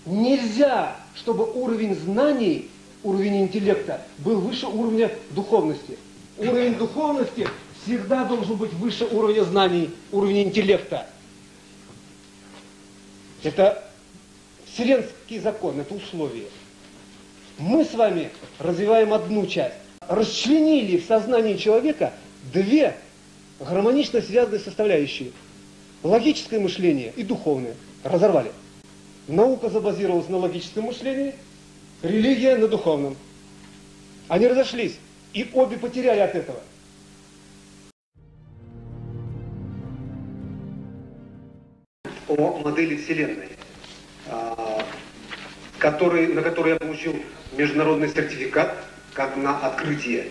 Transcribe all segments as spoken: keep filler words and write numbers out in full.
Нельзя, чтобы уровень знаний, уровень интеллекта был выше уровня духовности. Уровень духовности всегда должен быть выше уровня знаний, уровня интеллекта. Это вселенский закон, это условие. Мы с вами развиваем одну часть. Расчленили в сознании человека две гармонично связанные составляющие. Логическое мышление и духовное. Разорвали. Наука забазировалась на логическом мышлении, религия на духовном. Они разошлись, и обе потеряли от этого. О модели Вселенной, который, на который я получил международный сертификат, как на открытие.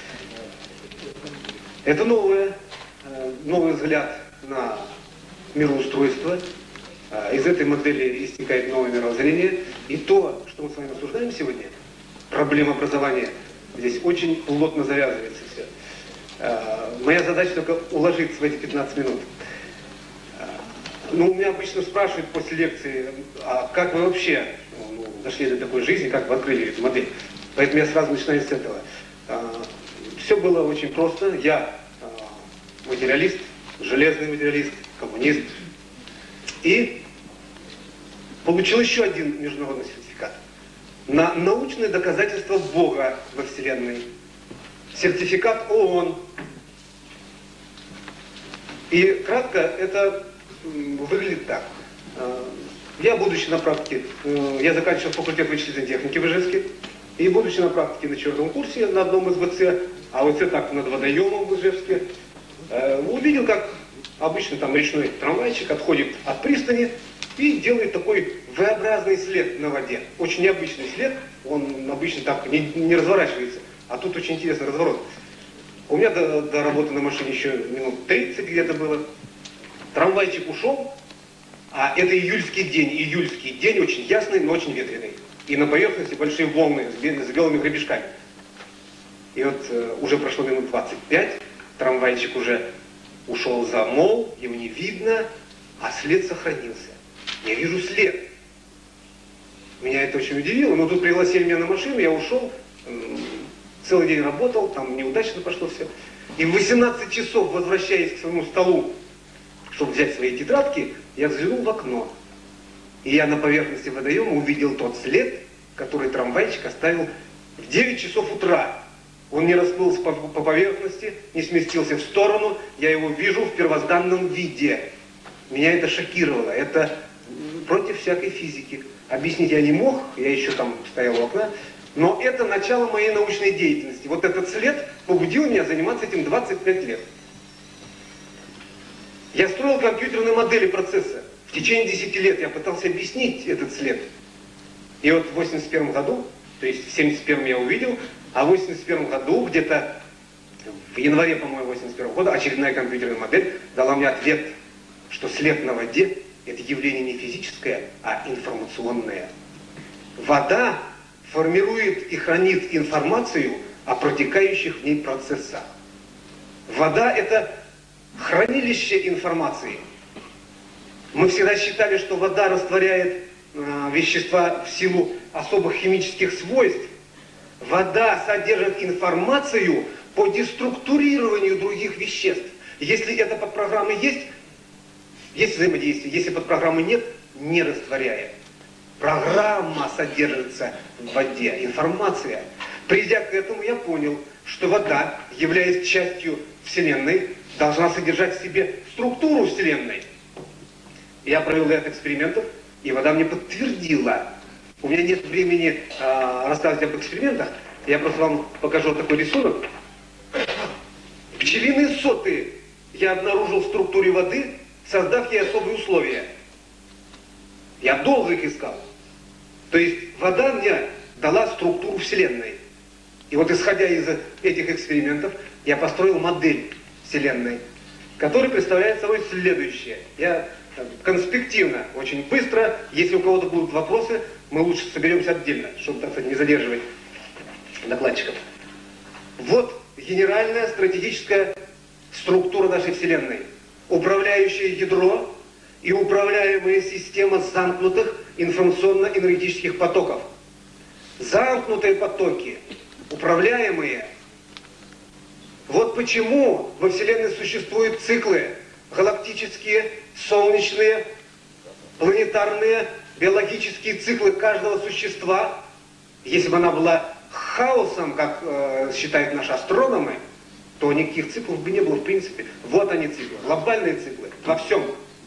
Это новое, новый взгляд на мироустройство. Из этой модели истекает новое мировоззрение. И то, что мы с вами обсуждаем сегодня, проблема образования, здесь очень плотно завязывается все. Моя задача только уложиться в эти пятнадцать минут. Ну, меня обычно спрашивают после лекции, а как вы вообще ну, дошли до такой жизни, как вы открыли эту модель? Поэтому я сразу начинаю с этого. Все было очень просто. Я материалист, железный материалист, коммунист. И получил еще один международный сертификат на научное доказательство Бога во Вселенной. Сертификат ООН. И кратко это выглядит так. Я, будучи на практике, я заканчивал факультет вычислительной техники в Ижевске, и будучи на практике на четвертом курсе на одном из ВЦ, а ВЦ так над водоемом в Ижевске, увидел, как обычно там речной трамвайчик отходит от пристани и делает такой V-образный след на воде. Очень необычный след, он обычно так не, не разворачивается, а тут очень интересный разворот. У меня до, до работы на машине еще минут тридцать где-то было. Трамвайчик ушел, а это июльский день. Июльский день очень ясный, но очень ветреный. И на поверхности большие волны с, бел, с белыми гребешками. И вот э, уже прошло минут двадцать пять, трамвайчик уже ушел за мол, его не видно, а след сохранился. Я вижу след. Меня это очень удивило, но тут пригласили меня на машину, я ушел, э, целый день работал, там неудачно пошло все. И в восемнадцать часов, возвращаясь к своему столу, чтобы взять свои тетрадки, я взглянул в окно. И я на поверхности водоема увидел тот след, который трамвайчик оставил в девять часов утра. Он не расплылся по, по поверхности, не сместился в сторону, я его вижу в первозданном виде. Меня это шокировало, это против всякой физики. Объяснить я не мог, я еще там стоял у окна, но это начало моей научной деятельности. Вот этот след побудил меня заниматься этим двадцать пять лет. Я строил компьютерные модели процесса. В течение десяти лет я пытался объяснить этот след. И вот в восемьдесят первом году, то есть в семьдесят первом я увидел, а в восемьдесят первом году, где-то в январе, по-моему, восемьдесят первого года, очередная компьютерная модель дала мне ответ, что след на воде – это явление не физическое, а информационное. Вода формирует и хранит информацию о протекающих в ней процессах. Вода – это хранилище информации. Мы всегда считали, что вода растворяет э, вещества в силу особых химических свойств. Вода содержит информацию по деструктурированию других веществ. Если это под программой есть, есть взаимодействие. Если под программой нет, не растворяет. Программа содержится в воде, информация. Придя к этому, я понял, что вода, являясь частью Вселенной, должна содержать в себе структуру Вселенной. Я провел ряд экспериментов, и вода мне подтвердила. У меня нет времени э, рассказывать об экспериментах, я просто вам покажу вот такой рисунок. Пчелиные соты я обнаружил в структуре воды, создав ей особые условия. Я долго их искал. То есть вода мне дала структуру Вселенной. И вот исходя из этих экспериментов, я построил модель Вселенной, которая представляет собой следующее. Я конспективно, очень быстро, если у кого-то будут вопросы, мы лучше соберемся отдельно, чтобы, так сказать, не задерживать докладчиков. Вот генеральная стратегическая структура нашей Вселенной. Управляющее ядро, и управляемая система замкнутых информационно-энергетических потоков. Замкнутые потоки, управляемые. Вот почему во Вселенной существуют циклы галактические, солнечные, планетарные, биологические циклы каждого существа. Если бы она была хаосом, как э, считают наши астрономы, то никаких циклов бы не было в принципе. Вот они циклы, глобальные циклы во всем.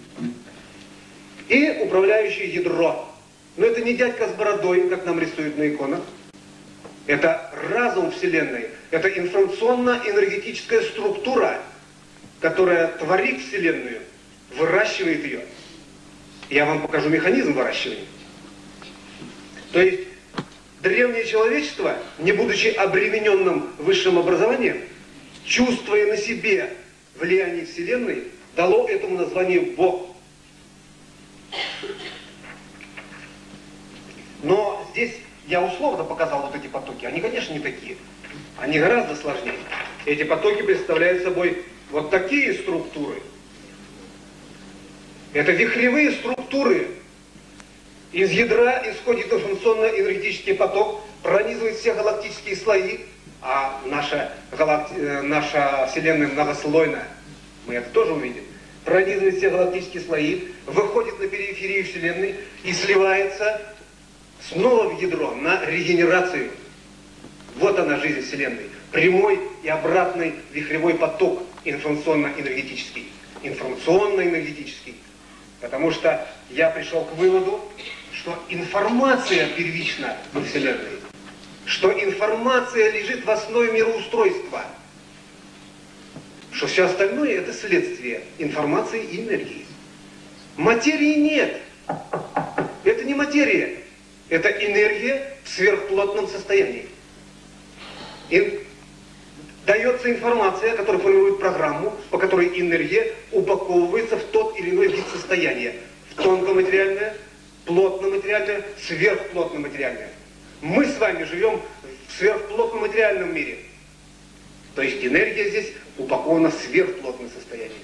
И управляющее ядро. Но это не дядька с бородой, как нам рисуют на иконах. Это разум Вселенной. Это информационно-энергетическая структура, которая творит Вселенную, выращивает ее. Я вам покажу механизм выращивания. То есть древнее человечество, не будучи обремененным высшим образованием, чувствуя на себе влияние Вселенной, дало этому название Бог. Но здесь я условно показал вот эти потоки. Они, конечно, не такие. Они гораздо сложнее. Эти потоки представляют собой вот такие структуры. Это вихревые структуры. Из ядра исходит информационно-энергетический поток, пронизывает все галактические слои, а наша, галакти... наша Вселенная многослойная, мы это тоже увидим, пронизывает все галактические слои, выходит на периферию Вселенной и сливается снова в ядро на регенерацию. Вот она, жизнь Вселенной. Прямой и обратный вихревой поток информационно-энергетический. Информационно-энергетический. Потому что я пришел к выводу, что информация первична во Вселенной. Что информация лежит в основе мироустройства. Что все остальное это следствие информации и энергии. Материи нет. Это не материя. Это энергия в сверхплотном состоянии. И дается информация, которая формирует программу, по которой энергия упаковывается в тот или иной вид состояния. В тонкоматериальное, плотноматериальное, сверхплотноматериальное. Мы с вами живем в сверхплотном материальном мире. То есть энергия здесь упакована в сверхплотном состоянии.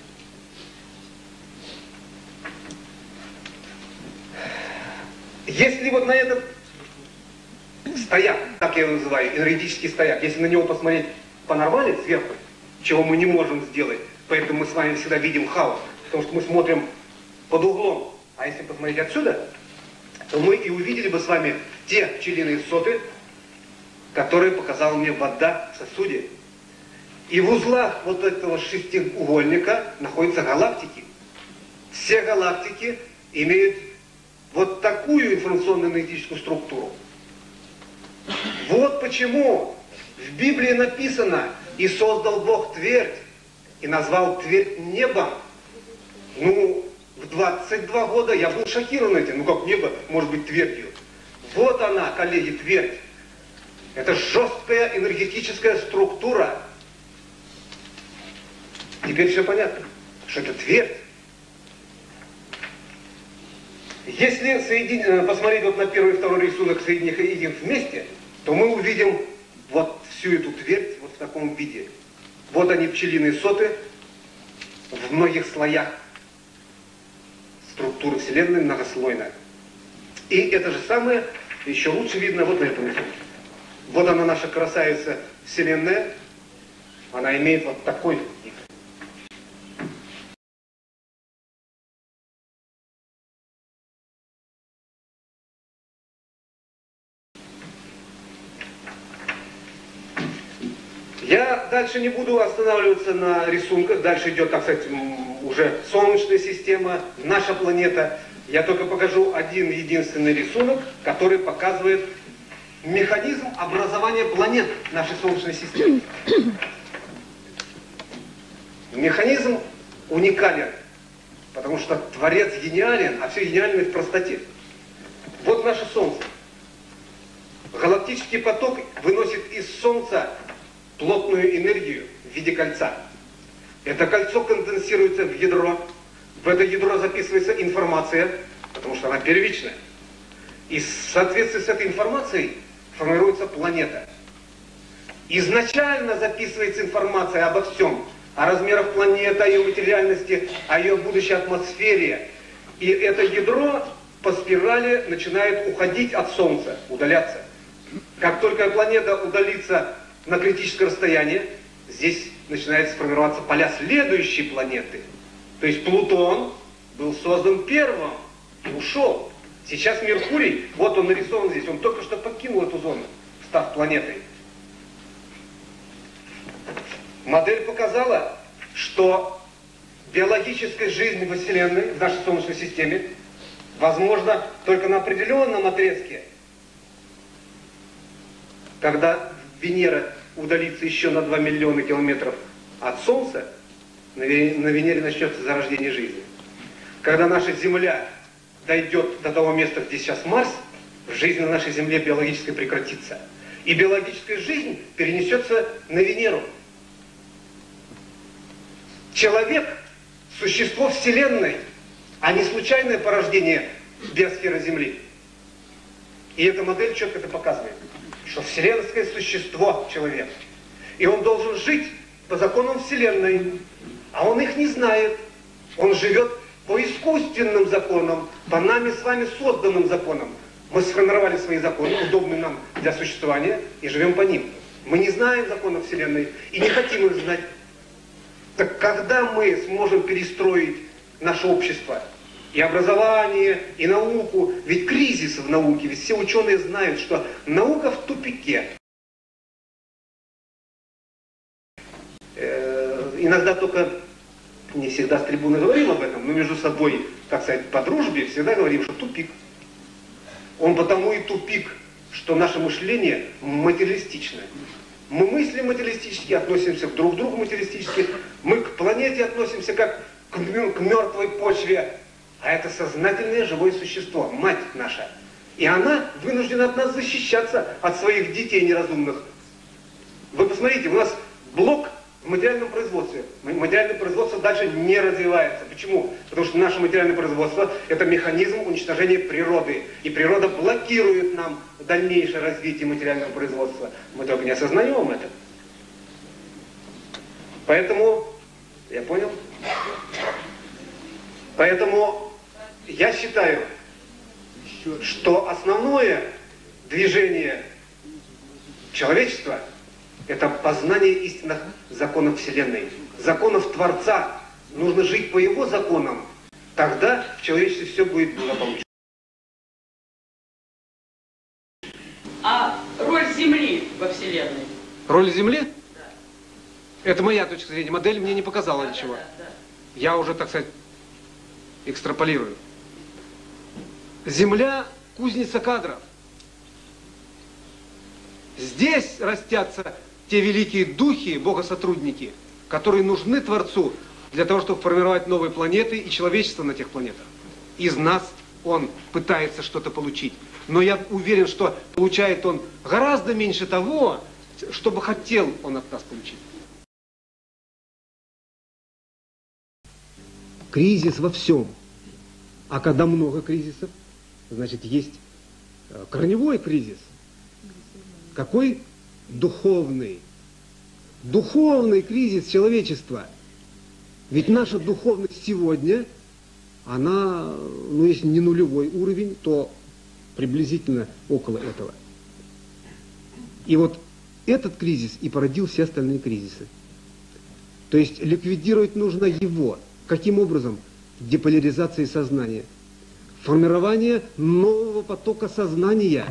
Если вот на этот стояк, так я его называю, энергетический стояк, если на него посмотреть по-нормали сверху, чего мы не можем сделать, поэтому мы с вами всегда видим хаос, потому что мы смотрим под углом. А если посмотреть отсюда, то мы и увидели бы с вами те пчелиные соты, которые показала мне вода в сосуде. И в узлах вот этого шестиугольника находятся галактики. Все галактики имеют вот такую информационно-энергетическую структуру. Вот почему в Библии написано: «И создал Бог твердь, и назвал твердь небом». Ну, в двадцать два года я был шокирован этим. Ну как небо может быть твердью? Вот она, коллеги, твердь. Это жесткая энергетическая структура. Теперь все понятно, что это твердь. Если соедин... посмотреть вот на первый и второй рисунок, соединить их вместе, то мы увидим вот всю эту твердь вот в таком виде. Вот они, пчелиные соты, в многих слоях структуры Вселенной многослойная. И это же самое еще лучше видно вот на этом рисунке. Вот она, наша красавица Вселенная. Она имеет вот такой вид. Я дальше не буду останавливаться на рисунках. Дальше идет, так сказать, уже Солнечная система, наша планета. Я только покажу один единственный рисунок, который показывает механизм образования планет нашей Солнечной системы. Механизм уникален, потому что Творец гениален, а все гениально в простоте. Вот наше Солнце. Галактический поток выносит из Солнца плотную энергию в виде кольца. Это кольцо конденсируется в ядро. В это ядро записывается информация, потому что она первичная. И в соответствии с этой информацией формируется планета. Изначально записывается информация обо всем. О размерах планеты, о ее материальности, о ее будущей атмосфере. И это ядро по спирали начинает уходить от Солнца, удаляться. Как только планета удалится на критическое расстояние, здесь начинает сформироваться поля следующей планеты. То есть Плутон был создан первым и ушел. Сейчас Меркурий, вот он нарисован здесь, он только что покинул эту зону, став планетой. Модель показала, что биологическая жизнь во Вселенной, в нашей Солнечной системе, возможно только на определенном отрезке, когда Венера удалится еще на два миллиона километров от Солнца, на Венере начнется зарождение жизни. Когда наша Земля дойдет до того места, где сейчас Марс, жизнь на нашей Земле биологической прекратится. И биологическая жизнь перенесется на Венеру. Человек – существо Вселенной, а не случайное порождение биосферы Земли. И эта модель четко это показывает, что вселенское существо человек. И он должен жить по законам Вселенной, а он их не знает. Он живет по искусственным законам, по нами с вами созданным законам. Мы сформировали свои законы, удобные нам для существования, и живем по ним. Мы не знаем законов Вселенной и не хотим их знать. Так когда мы сможем перестроить наше общество, и образование, и науку? Ведь кризис в науке, ведь все ученые знают, что наука в тупике. Э, иногда только, не всегда с трибуны говорим об этом, но между собой, так сказать, по дружбе всегда говорим, что тупик. Он потому и тупик, что наше мышление материалистичное. Мы мыслим материалистически, относимся друг к другу материалистически, мы к планете относимся как к мертвой почве, а это сознательное живое существо, мать наша. И она вынуждена от нас защищаться, от своих детей неразумных. Вы посмотрите, у нас блок в материальном производстве. Материальное производство дальше не развивается. Почему? Потому что наше материальное производство – это механизм уничтожения природы. И природа блокирует нам дальнейшее развитие материального производства. Мы только не осознаем это. Поэтому, я понял? Поэтому я считаю, что основное движение человечества – это познание истинных законов Вселенной, законов Творца. Нужно жить по Его законам. Тогда в человечестве все будет благополучно. А роль Земли во Вселенной? Роль Земли? Да. Это моя точка зрения. Модель мне не показала Да, ничего. да, да, да. Я уже, так сказать, экстраполирую. Земля – кузница кадров. Здесь растятся те великие духи, богосотрудники, которые нужны Творцу для того, чтобы формировать новые планеты и человечество на тех планетах. Из нас он пытается что-то получить. Но я уверен, что получает он гораздо меньше того, что бы хотел он от нас получить. Кризис во всем. А когда много кризисов, значит, есть корневой кризис. Какой? Духовный. Духовный кризис человечества. Ведь наша духовность сегодня, она, ну, если не нулевой уровень, то приблизительно около этого. И вот этот кризис и породил все остальные кризисы. То есть ликвидировать нужно его. Каким образом? Деполяризацией сознания. Формирование нового потока сознания.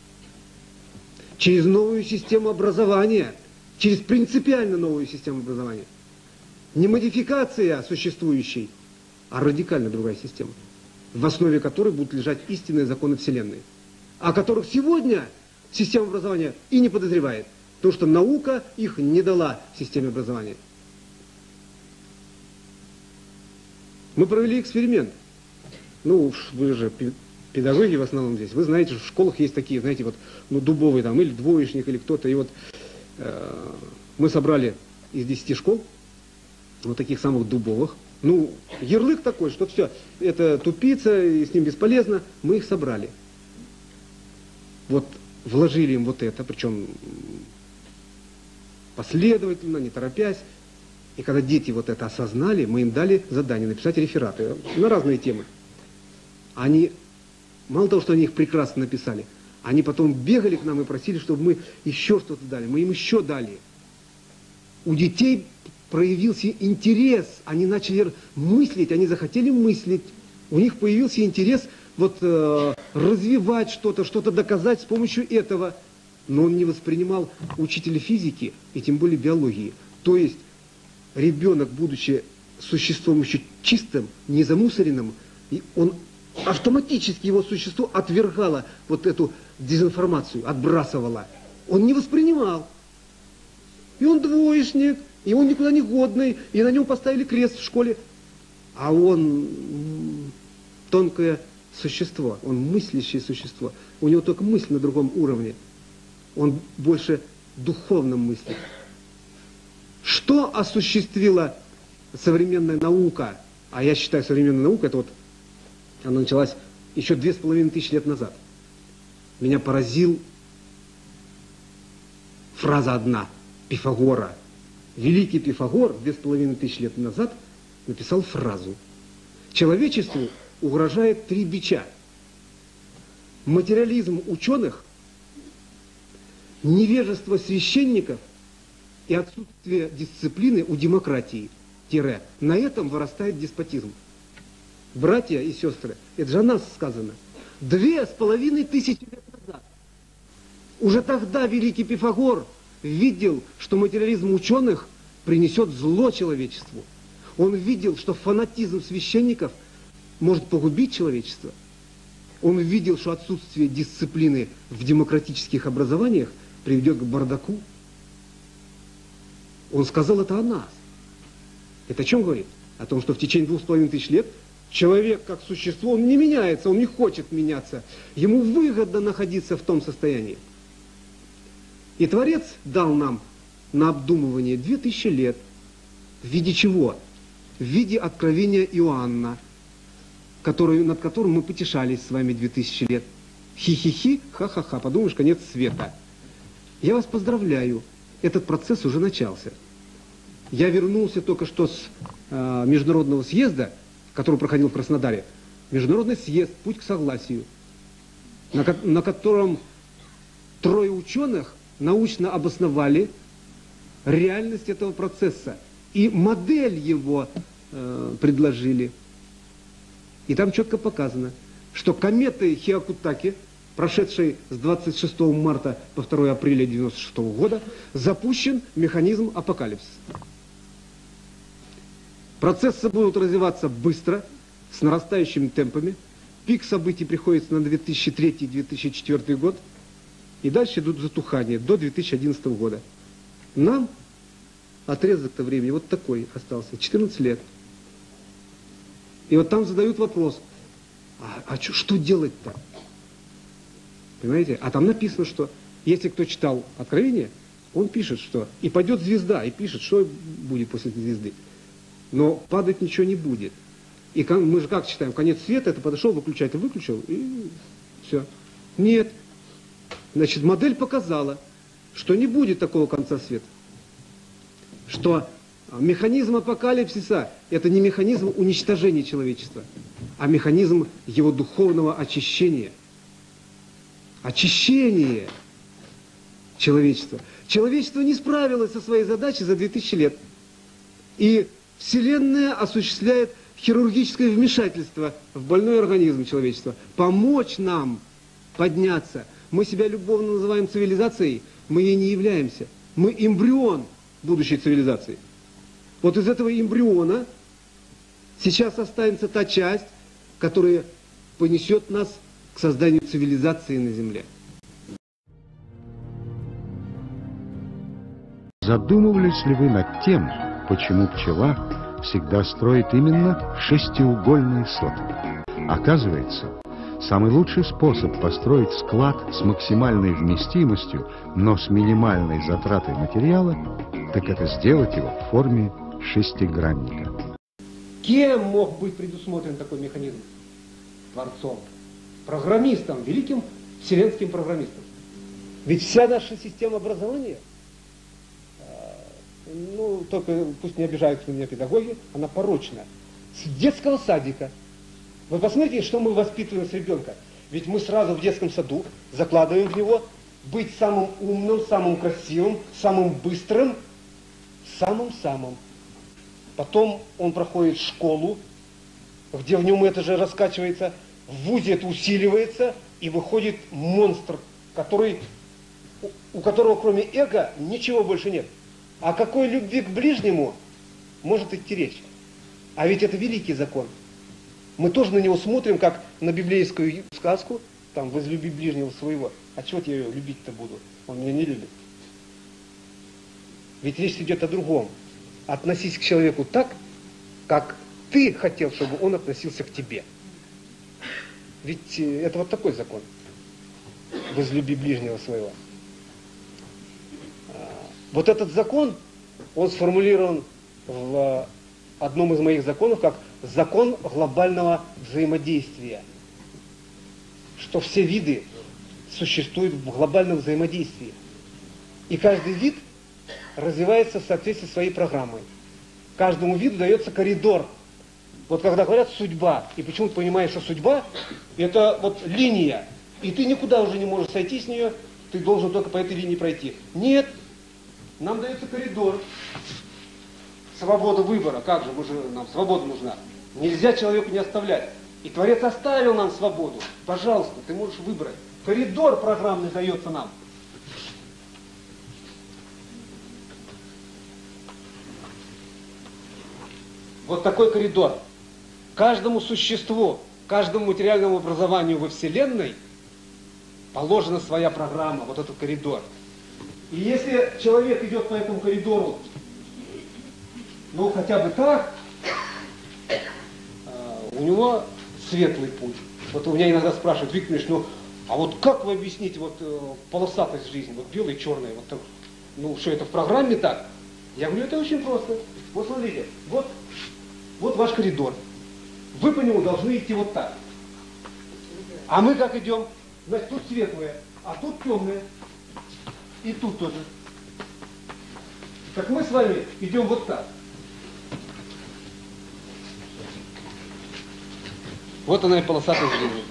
Через новую систему образования, через принципиально новую систему образования. Не модификация существующей, а радикально другая система, в основе которой будут лежать истинные законы Вселенной, о которых сегодня система образования и не подозревает, потому что наука их не дала в системе образования. Мы провели эксперимент. Ну, вы же педагоги в основном здесь. Вы знаете, что в школах есть такие, знаете, вот, ну, дубовый там, или двоечник, или кто-то. И вот э, мы собрали из десяти школ, вот таких самых дубовых. Ну, ярлык такой, что все, это тупица, и с ним бесполезно. Мы их собрали. Вот вложили им вот это, причем последовательно, не торопясь. И когда дети вот это осознали, мы им дали задание написать рефераты на разные темы. Они, мало того, что они их прекрасно написали, они потом бегали к нам и просили, чтобы мы еще что-то дали. Мы им еще дали. У детей проявился интерес, они начали мыслить, они захотели мыслить. У них появился интерес вот, э, развивать что-то, что-то доказать с помощью этого. Но он не воспринимал учителя физики и тем более биологии. То есть ребенок, будучи существом еще чистым, незамусоренным, он автоматически, его существо отвергало вот эту дезинформацию, отбрасывало. Он не воспринимал. И он двоечник, и он никуда не годный, и на нем поставили крест в школе. А он тонкое существо, он мыслящее существо. У него только мысль на другом уровне. Он больше духовно мыслит. Что осуществила современная наука? А я считаю, современная наука, это вот, она началась еще две с половиной тысячи лет назад. Меня поразил фраза одна Пифагора. Великий Пифагор две с половиной тысячи лет назад написал фразу: человечеству угрожает три бича. Материализм ученых, невежество священников и отсутствие дисциплины у демократии. Тире. На этом вырастает деспотизм. Братья и сестры, это же о нас сказано. Две с половиной тысячи лет назад. Уже тогда великий Пифагор видел, что материализм ученых принесет зло человечеству. Он видел, что фанатизм священников может погубить человечество. Он видел, что отсутствие дисциплины в демократических образованиях приведет к бардаку. Он сказал это о нас. Это о чем говорит? О том, что в течение двух с половиной тысяч лет человек как существо, он не меняется, он не хочет меняться. Ему выгодно находиться в том состоянии. И Творец дал нам на обдумывание две тысячи лет. В виде чего? В виде откровения Иоанна, который, над которым мы потешались с вами две тысячи лет. Хи-хи-хи, ха-ха-ха, подумаешь, конец света. Я вас поздравляю, этот процесс уже начался. Я вернулся только что с э, международного съезда, который проходил в Краснодаре. Международный съезд «Путь к согласию», на, ко на котором трое ученых научно обосновали реальность этого процесса и модель его э, предложили. И там четко показано, что кометой Хиакутаки, прошедшей с двадцать шестого марта по второе апреля девяносто шестого года, запущен механизм апокалипсиса. Процессы будут развиваться быстро, с нарастающими темпами. Пик событий приходится на две тысячи третий — две тысячи четвёртый год. И дальше идут затухания до две тысячи одиннадцатого года. Нам отрезок-то времени вот такой остался, четырнадцать лет. И вот там задают вопрос, а, а чё, что делать-то? Понимаете? А там написано, что если кто читал Откровение, он пишет, что и пойдет звезда, и пишет, что будет после этой звезды. Но падать ничего не будет. И мы же как читаем, конец света, это подошел, выключатель выключил, и все. Нет. Значит, модель показала, что не будет такого конца света. Что механизм апокалипсиса – это не механизм уничтожения человечества, а механизм его духовного очищения. Очищение человечества. Человечество не справилось со своей задачей за две тысячи лет. И Вселенная осуществляет хирургическое вмешательство в больной организм человечества. Помочь нам подняться. Мы себя любовно называем цивилизацией, мы ей не являемся. Мы эмбрион будущей цивилизации. Вот из этого эмбриона сейчас останется та часть, которая понесет нас к созданию цивилизации на Земле. Задумывались ли вы над тем, почему пчела всегда строит именно шестиугольные соты? Оказывается, самый лучший способ построить склад с максимальной вместимостью, но с минимальной затратой материала, так это сделать его в форме шестигранника. Кем мог быть предусмотрен такой механизм? Творцом, программистом, великим вселенским программистом. Ведь вся наша система образования, ну, только пусть не обижаются на меня педагоги, она порочна. С детского садика Вы посмотрите, что мы воспитываем с ребенка. Ведь мы сразу в детском саду закладываем в него быть самым умным, самым красивым, самым быстрым, самым-самым. Потом он проходит школу, где в нем это же раскачивается, в вузе это усиливается, и выходит монстр, который, у которого кроме эго ничего больше нет. О какой любви к ближнему может идти речь? А ведь это великий закон. Мы тоже на него смотрим, как на библейскую сказку, там, возлюби ближнего своего. А чего я его любить-то буду? Он меня не любит. Ведь речь идет о другом. Относись к человеку так, как ты хотел, чтобы он относился к тебе. Ведь это вот такой закон. Возлюби ближнего своего. Вот этот закон, он сформулирован в одном из моих законов как закон глобального взаимодействия. Что все виды существуют в глобальном взаимодействии. И каждый вид развивается в соответствии с своей программой. Каждому виду дается коридор. Вот когда говорят судьба, и почему-то понимаешь, что судьба это вот линия, и ты никуда уже не можешь сойти с нее, ты должен только по этой линии пройти. Нет, нам дается коридор. Свобода выбора, как же, мы же, нам свобода нужна. Нельзя человеку не оставлять. И Творец оставил нам свободу. Пожалуйста, ты можешь выбрать. Коридор программный дается нам. Вот такой коридор. Каждому существу, каждому материальному образованию во Вселенной положена своя программа, вот этот коридор. И если человек идет по этому коридору, ну хотя бы так, у него светлый путь. Вот у меня иногда спрашивают: Виктор Ильич, ну а вот как вы объясните вот полосатость жизни, вот белое и черное, вот так, ну что это в программе так? Я говорю, это очень просто. Вот смотрите, вот, вот ваш коридор. Вы по нему должны идти вот так. А мы как идем? Значит, тут светлое, а тут темное. И тут тоже. Так мы с вами идем вот так. Вот она и полосатая жизнь.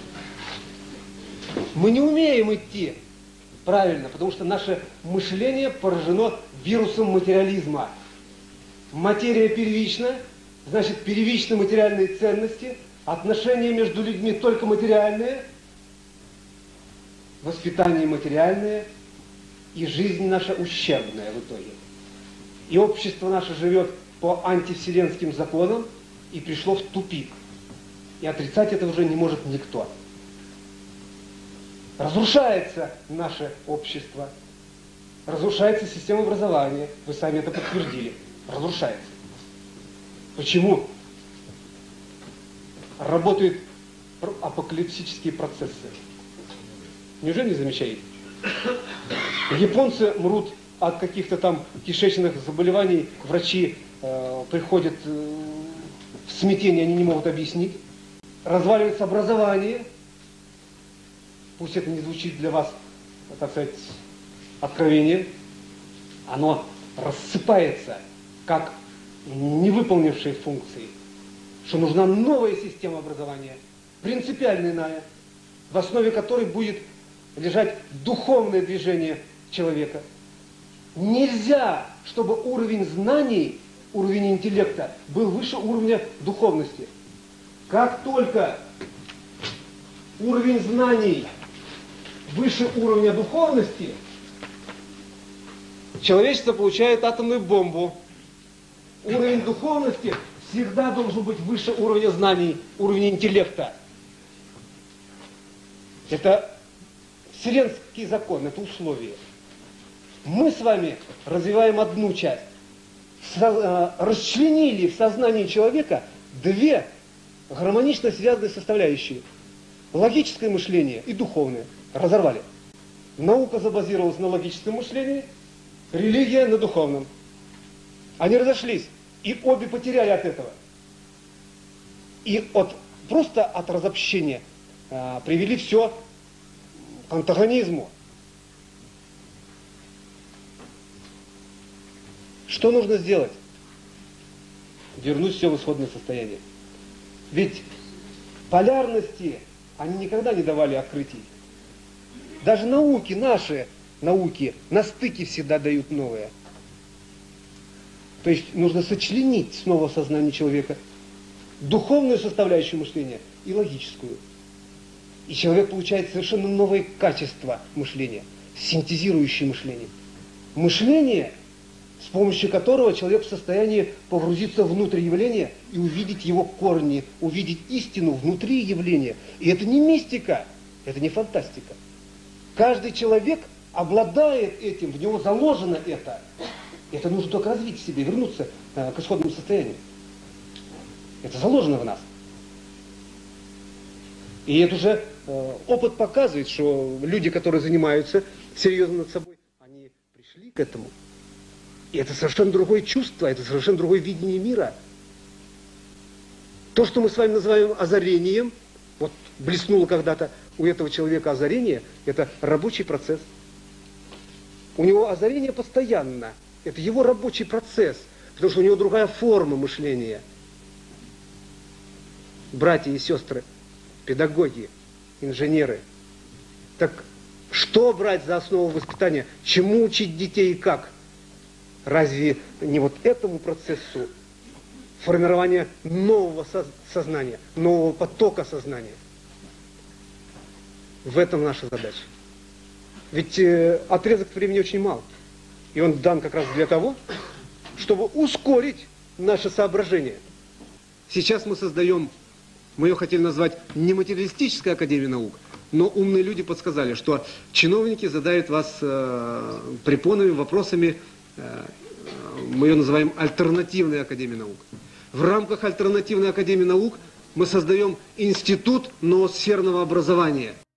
Мы не умеем идти правильно, потому что наше мышление поражено вирусом материализма. Материя первична, значит первичны материальные ценности, отношения между людьми только материальные, воспитание материальное, и жизнь наша ущербная в итоге. И общество наше живет по антивселенским законам и пришло в тупик. И отрицать это уже не может никто. Разрушается наше общество, разрушается система образования. Вы сами это подтвердили. Разрушается. Почему? Работают апокалиптические процессы. Неужели не замечаете? Японцы мрут от каких-то там кишечных заболеваний, врачи э, приходят э, в смятение, они не могут объяснить. Разваливается образование. Пусть это не звучит для вас, так сказать, откровением. Оно рассыпается, как невыполнившие функции. Что нужна новая система образования, принципиально иная, в основе которой будет лежать духовное движение человека. Нельзя, чтобы уровень знаний, уровень интеллекта был выше уровня духовности. Как только уровень знаний выше уровня духовности, человечество получает атомную бомбу. Уровень духовности всегда должен быть выше уровня знаний, уровня интеллекта. Это вселенский закон, это условие. Мы с вами развиваем одну часть. Со, э, расчленили в сознании человека две гармонично связанные составляющие. Логическое мышление и духовное. Разорвали. Наука забазировалась на логическом мышлении, религия на духовном. Они разошлись. И обе потеряли от этого. И от, просто от разобщения э, привели все к антагонизму. Что нужно сделать? Вернуть все в исходное состояние. Ведь Полярности, они никогда не давали открытий. Даже науки, наши науки, на стыке всегда дают новое. То есть нужно сочленить снова сознание человека духовную составляющую мышления и логическую. И человек получает совершенно новые качества мышления, синтезирующее мышление. Мышление, с помощью которого человек в состоянии погрузиться внутрь явления и увидеть его корни, увидеть истину внутри явления. И это не мистика, это не фантастика. Каждый человек обладает этим, в него заложено это. Это нужно только развить в себе, вернуться э, к исходному состоянию. Это заложено в нас. И это уже э, опыт показывает, что люди, которые занимаются серьезно над собой, они пришли к этому. И это совершенно другое чувство, это совершенно другое видение мира. То, что мы с вами называем озарением, вот блеснуло когда-то у этого человека озарение, это рабочий процесс. У него озарение постоянно. Это его рабочий процесс, потому что у него другая форма мышления. Братья и сестры, педагоги, инженеры. Так что брать за основу воспитания? Чему учить детей и как? Разве не вот этому процессу формирования нового сознания, нового потока сознания? В этом наша задача. Ведь э, отрезок времени очень мал. И он дан как раз для того, чтобы ускорить наше соображение. Сейчас мы создаем, мы ее хотели назвать не материалистическая академия наук, но умные люди подсказали, что чиновники задают вас э, препонами, вопросами, э, мы ее называем альтернативной академией наук. В рамках альтернативной академии наук мы создаем институт ноосферного образования.